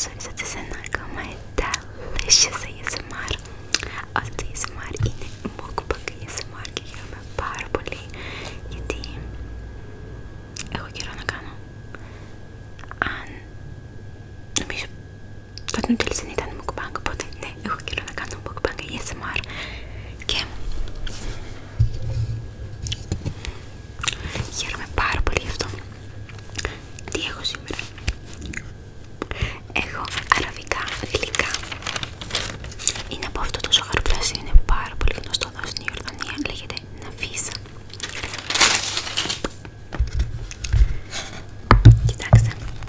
Καλώς ορίσατε σε ένα ακόμα delicious ASMR. Αυτό το ASMR είναι Mukbang ASMR και χαίρομαι πάρα πολύ γιατί έχω καιρό να κάνω. Αν νομίζω τότε το τέλος δεν ήταν Mukbang, οπότε ναι, έχω καιρό να κάνω Mukbang ASMR και χαίρομαι πάρα πολύ γι' αυτό. Τι έχω σήμερα? Έχω αραβικά γλυκά. Είναι από αυτό το ζαχαροπλαστή, είναι πάρα πολύ γνωστό εδώ στην Ιορδανία, λέγεται Αφήστε. Κοιτάξτε,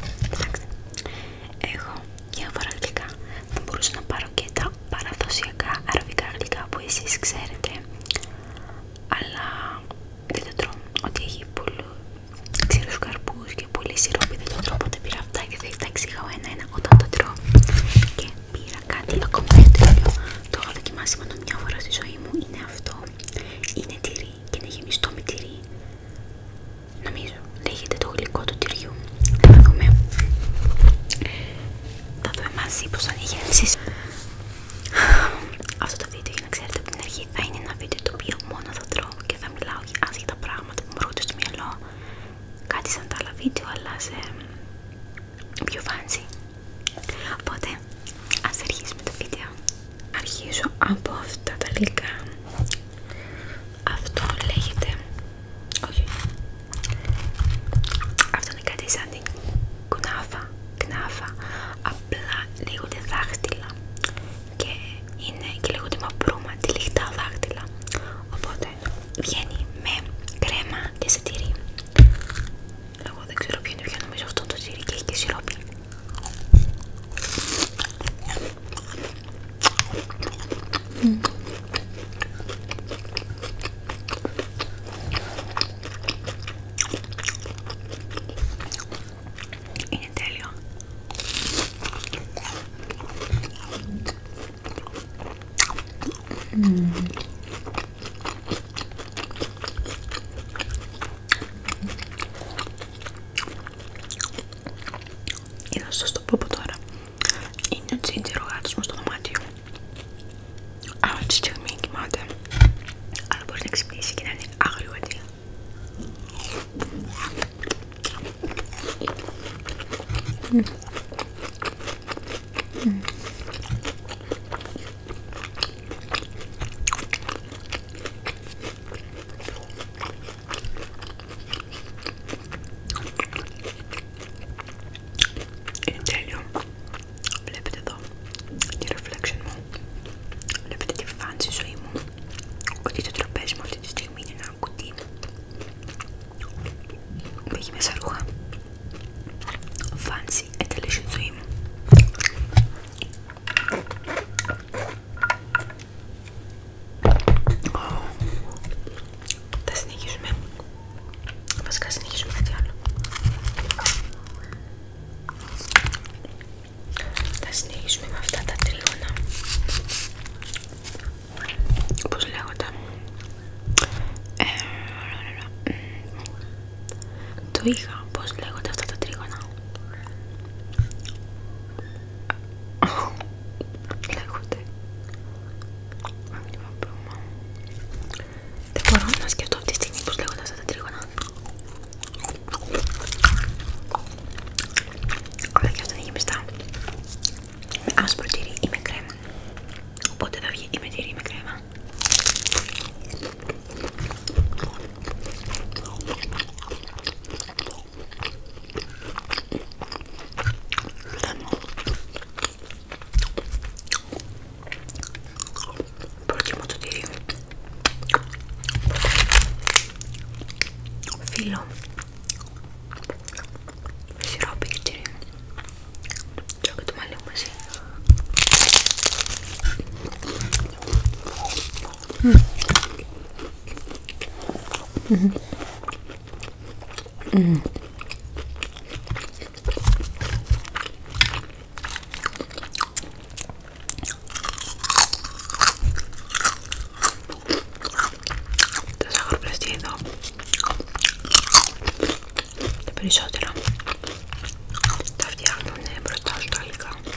έχω διάφορα γλυκά. Θα μπορούσα να πάρω και τα παραδοσιακά αραβικά γλυκά που εσείς ξέρετε, αλλά δεν το τρώω. Ότι έχει πολλού ξηρούς καρπούς και πολύ σιρόπι δεν το τρώω, οπότε πήρα αυτά και θα τα εξηγάω ένα-ένα όταν το τρώω. Και πήρα κάτι ακόμα τέλειο. Το έχω δοκιμάσει μόνο μια φορά στη ζωή μου. Είναι αυτό. Είναι τυρί και είναι γεμιστό με τυρί. Νομίζω λέγεται το γλυκό του τυριού. Θα δούμε. Θα δούμε μαζί πως θα είναι γεύσεις. Αυτό το βίντεο, για να ξέρετε από την αρχή, θα είναι ένα βίντεο το οποίο μόνο θα τρώω και θα μιλάω για άσχετα πράγματα που μου έρχονται στο μυαλό. Κάτι σαν τα άλλα βίντεο, αλλά σε πιο fancy. Οπότε ας αρχίσουμε το βίντεο. Αρχίζω από αυτά τα γλυκά. Αυτό λέγεται, όχι, αυτό είναι κάτι σαν την κνάφα, απλά λέγονται δάχτυλα και είναι και λέγονται μαπρούμα, τυλιχτά δάχτυλα, οπότε βγαίνει με κρέμα και σε τυρί. Εγώ δεν ξέρω ποιο είναι πιο, νομίζω αυτό το τυρί και έχει και σιρόπι. Είναι τέλειο. Είδα σας το πω από τώρα. Είναι ο Τζίντζερ ο γάτος μου στο δωμάτιο. Αυτή τη στιγμή κοιμάται, αλλά μπορεί να ξυπνήσει και να είναι άγριο αντί. Είναι τέλειο. Βλέπετε εδώ τη reflection μου. Βλέπετε τη fancy ζωή μου. Ότι το τραπέζι μου αυτή τη στιγμή είναι ένα κουτί που έχει μέσα ρούχα. Fancy and delicious ζωή μου. Θα συνεχίσουμε. Βασικά συνεχίσουμε κάτι άλλο. Θα συνεχίσουμε με αυτά τα τρίγωνα. Πώς λέγονται? Το είχα. Πώς λέγονται αυτά τα τρίγωνα? Λέγονται. Δεν μπορώ να σκεφτώ αυτή τη στιγμή πώς λέγονται αυτά τα τρίγωνα. Αλλά και αυτά είναι γεμιστά. Με άσπρο τυρί ή με κρέμα. Οπότε θα βγει ή με τυρί ή με κρέμα. Προτιμώ το τυρί. Φύλλο. Σιρόπι και τυρί. Τρώω και το μαλλί μου μαζί. Τα ζαχαροπλαστεία εδώ, τα περισσότερα τα φτιάχνουν μπροστά σου τα γλυκά.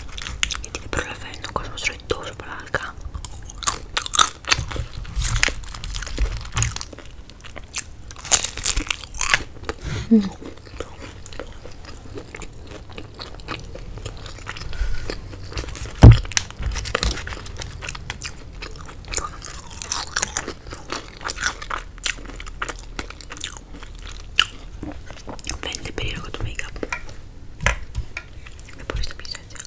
Φαίνεται περίεργο το make-up. Δεν μπορείς να πεις έτσι.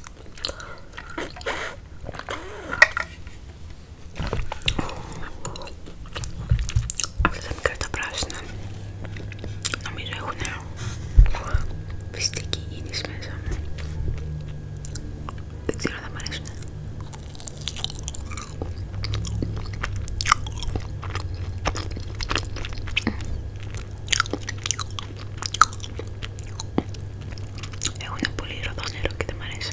Αυτά τα μικρά τα πράσινα νομίζω έχουν φυσική ίνης μέσα. Δεν ξέρω αν θα μ' αρέσουν. Έχουν πολύ ροδό νερό και δεν μ' αρέσει.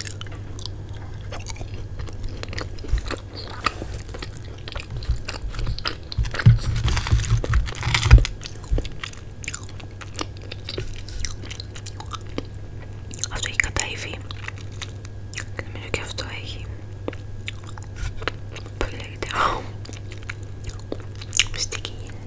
Αυτό έχει καταϊφή και νομίζω και αυτό έχει, πώς λέγεται, μυστική ίνη.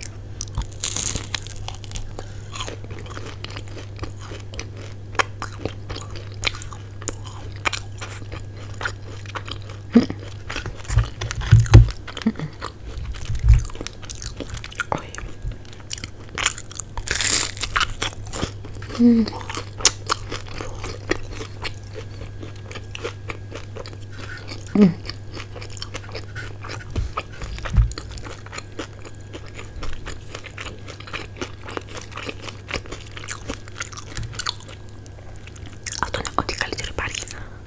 Αυτό είναι ό,τι καλύτερο υπάρχει.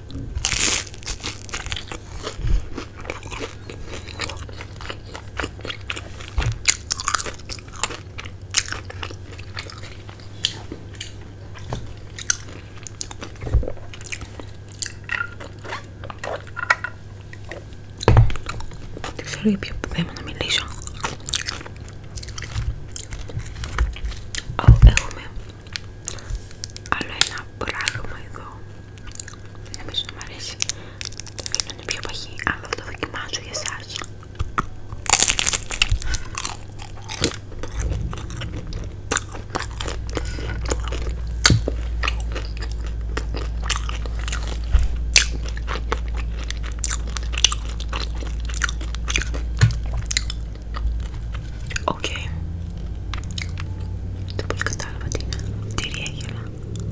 Δεν ξέρω για ποιο θέμα να μιλήσω. Έχουμε άλλο ένα πράγμα εδώ. Δεν νομίζω να μ' αρέσει. Είναι πιο παχύ, αλλά θα το δοκιμάσω για εσάς. Οκ. Δεν πολύ κατάλαβα τι είναι. Τυρί έχει, αλλά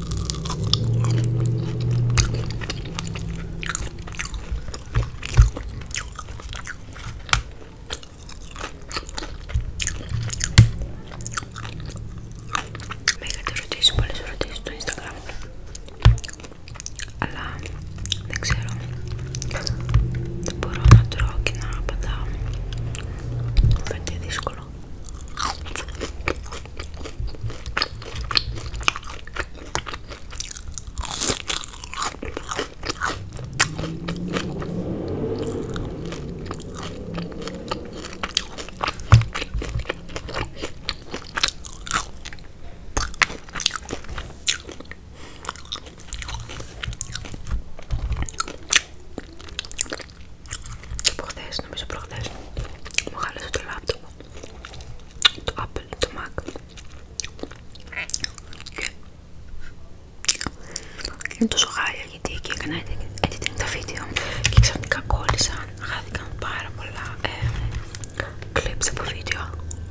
με είχατε ρωτήσει πολλές ερωτήσεις στο Instagram, αλλά δεν ξέρω, δεν μπορώ να τρώω και να απαντάω. Μου φαίνεται δύσκολο. Νομίζω προχθές μου χάλασε το λάπτοπ, το Apple, το Mac, και είναι τόσο χάλια γιατί εκεί έκανα editing τα βίντεο και ξαφνικά κόλλησαν, χάθηκαν πάρα πολλά clips από βίντεο.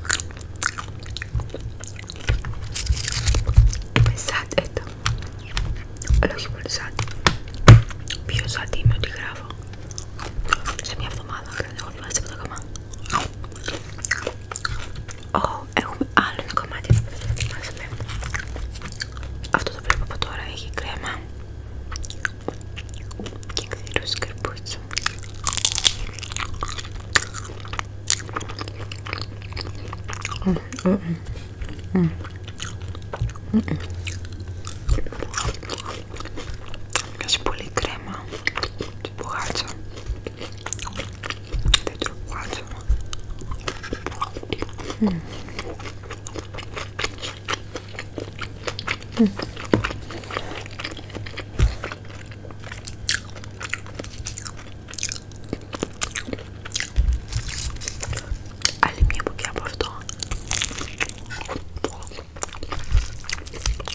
Είμαι sad εδώ, αλλά όχι πολύ sad. Πιο sad είμαι ότι γράφω σε μια εβδομάδα, δεν έχω ετοιμάσει τίποτα ακόμα. Έχουμε άλλο ένα κομμάτι εδώ που δεν ετοιμάσαμε. Αυτό το βλέπω από τώρα, έχει κρέμα και ξηρό σκαρπούτσο. Έχει πολύ κρέμα, την μπουγάτσα. Δεν τρώω μπουγάτσα. Άλλη μια μπουκιά από αυτό.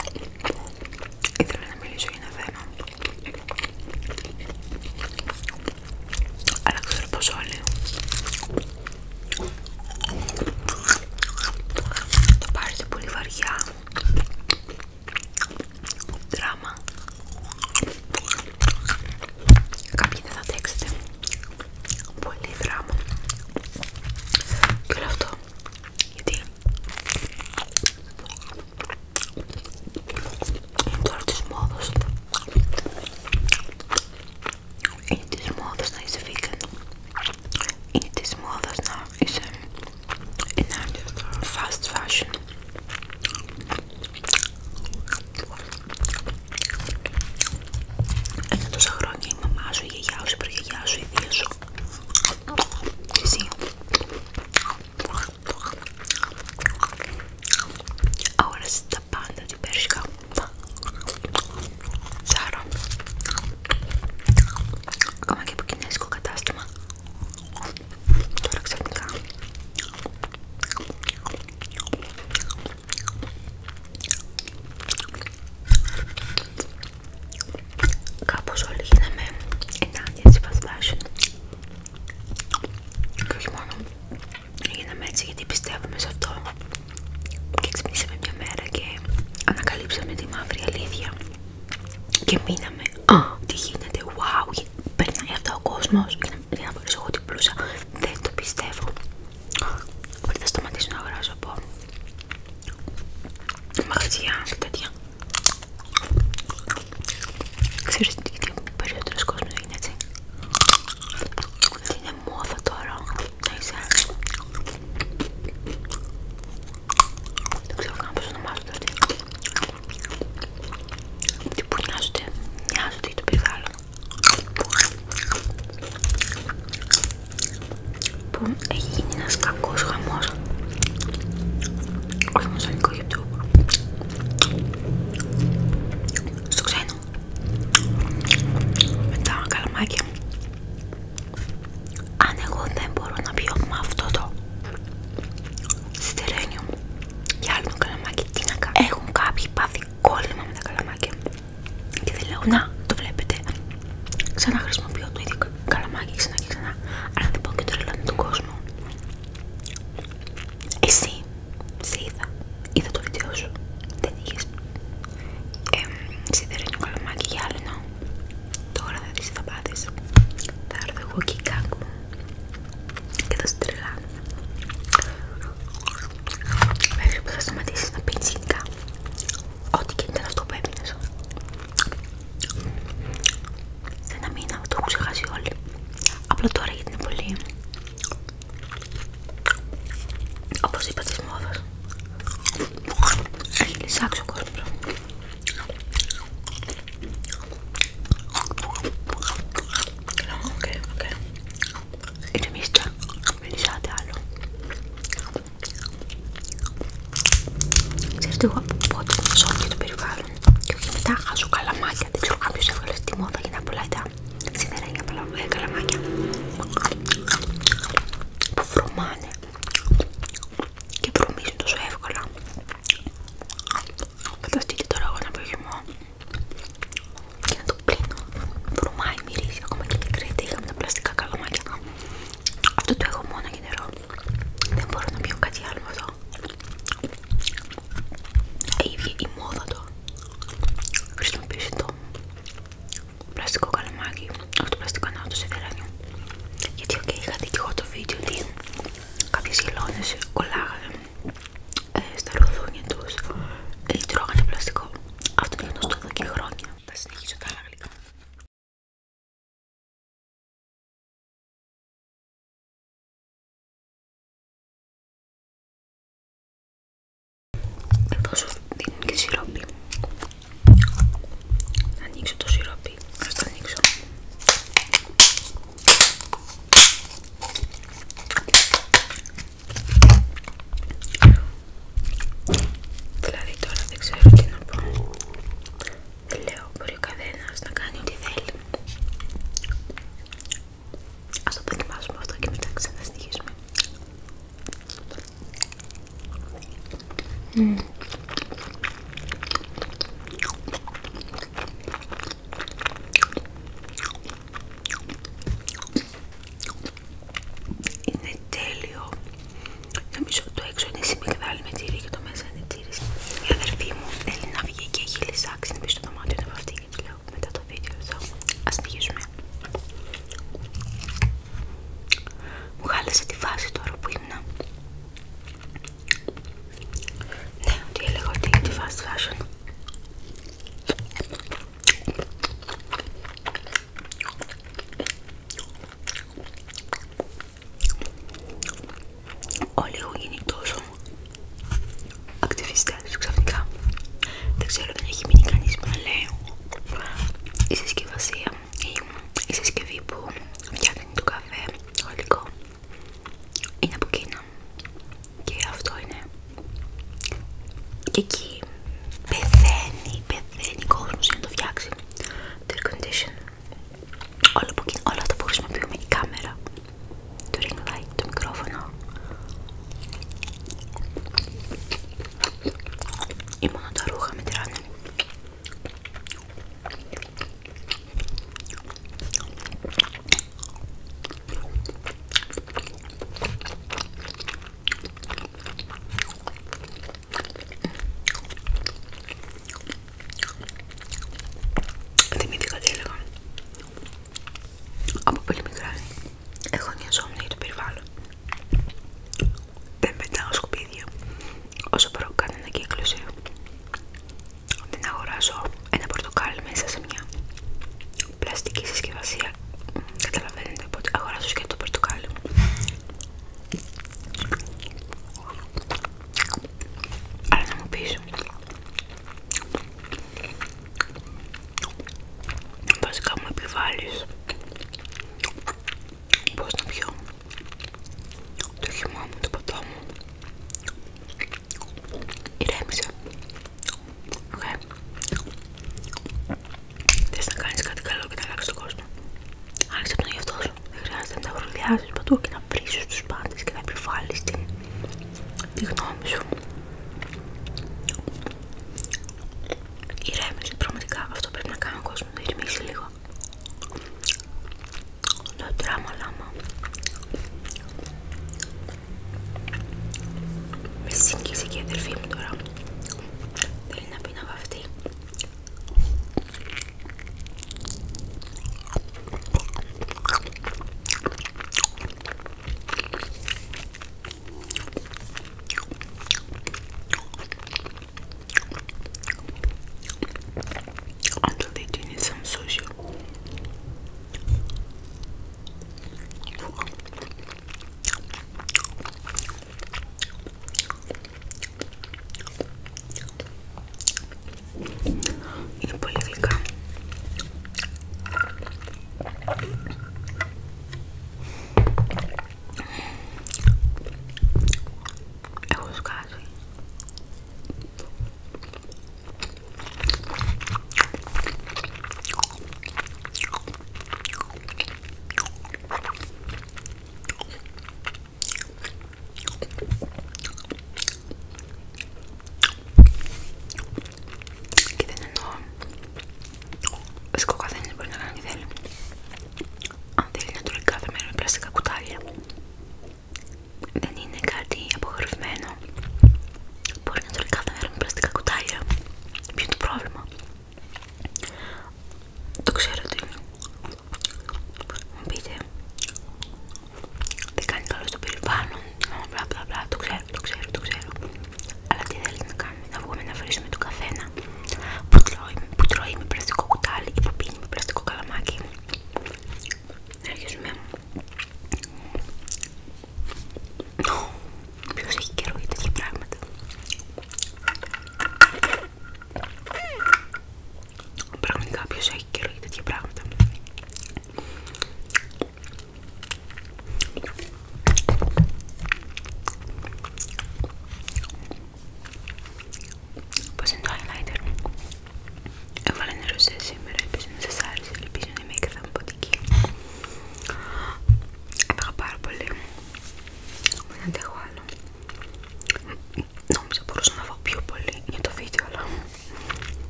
κόσμος για να φορέσω εγώ την μπλούζα. Δεν το πιστεύω. Οπότε θα σταματήσω να αγοράζω από μαγαζιά και τέτοια. Ξέρεις γιατί περισσότερος κόσμος είναι έτσι? Γιατί είναι μόδα τώρα να είσαι. Δεν ξέρω καν πώς ονομάζονται αυτοί. Τι που νοιάζονται για το περιβάλλον. Που έχει γίνει ένας κακός χαμός. Όχι μόνο στο ελληνικό YouTube. Στο ξένο. Με τα καλαμάκια. Αν εγώ δεν μπορώ να πιω με αυτό το σιτερένιο και άλλο το καλαμάκι, τι να κάνω? Έχουν κάποιοι πάθει κόλλημα με τα καλαμάκια. Και δεν λέω να το βλέπετε. Ξαναχρησιμοποιώ το ίδιο καλαμάκι ξανά και ξανά. Αλλά δεν πάω και τρελαίνω τον κόσμο. Εσύ είδα το βίντεο σου. Δεν είχες σιδερένιο καλαμάκι για άλλο, εννοώ. Τώρα θα δεις τι θα πάθεις. Θα έρθω εγώ και η κάκου και θα σε τρελάνω. Μέχρι που θα σταματήσεις να πίνεις γενικά. Ό,τι και ήταν αυτό που έπινες. Σε ένα μήνα το έχουν ξεχάσει όλοι. Απλά τώρα γιατί είναι πολύ, όπως είπα, της μόδας. Έχει λυσάξει ο κόσμος. Οκ. Ηρεμήστε, μην λυσάτε άλλο. Ξέρετε, εγώ από πότε ζω για το περιβάλλον και όχι μετά χάζω καλαμάκια. Δεν ξέρω κάποιος έβγαλε τη μόδα για να πουλάει τα σιδερένια καλαμάκια που βρωμάνε και βρωμίζουν τόσο εύκολα. Φανταστείτε τώρα εγώ να πω χυμό και να το πλύνω. Βρωμάει, μυρίζει, ακόμα και κρέτα είχαμε τα πλαστικά καλαμάκια. Αυτό το έχω μόνο για νερό. Δεν μπορώ να πιω κάτι άλλο με αυτό. Έχει η μόδα το χρησιμοποιήσει το πλαστικό καλαμάκι, όχι το πλαστικό, να το σιδερένιο. Γιατί είχα δει και εγώ το βίντεο ότι κάποιες χελώνες κολλάγανε στα ροδούνια τους ή τρώγανε πλαστικό. Αυτό είναι γνωστό εδώ και χρόνια. Θα συνεχίσω τα άλλα γλυκά. Εδώ σου δίνουν και σιρόπι. Να ανοίξω το σιρόπι. Ας το ανοίξω. Δηλαδή τώρα δεν ξέρω τι να πω. Δεν λέω, μπορεί ο καθένας να κάνει ό,τι θέλει. Ας το δοκιμάσουμε αυτό και μετά ξανασυνεχίσουμε. Είναι τέλειο. Νομίζω το έξω είναι σιμιγδάλι με τυρί και το μέσα είναι τύρις. Η αδερφή μου θέλει να βγει και έχει λυσάξει να μπει στο δωμάτιο να βαφτεί και της λέω μετά το βίντεο εδώ. Ας συνεχίσουμε. Μου χάλασε τη φάση τώρα που ήμουνα. Ναι, ότι έλεγα ότι είναι τη fast fashion. Όλοι έχουν γίνει τόσο ακτιβιστές ξαφνικά. Δεν ξέρω, δεν έχει μείνει κανείς που να λέει η συσκευασία ή η συσκευή που φτιάχνει το καφέ, το γαλλικό, είναι από Κίνα. Και αυτό είναι. Και εκεί πεθαίνει κόσμος για να το φτιάξει. Το air condition. Όλα από Κίνα, όλα αυτά που χρησιμοποιούμε, η κάμερα, το ring light, το μικρόφωνο. Ή μόνο τα ρούχα μετράνε. Θυμήθηκα τι έλεγα. Από πολύ μικρά παραδοσιακά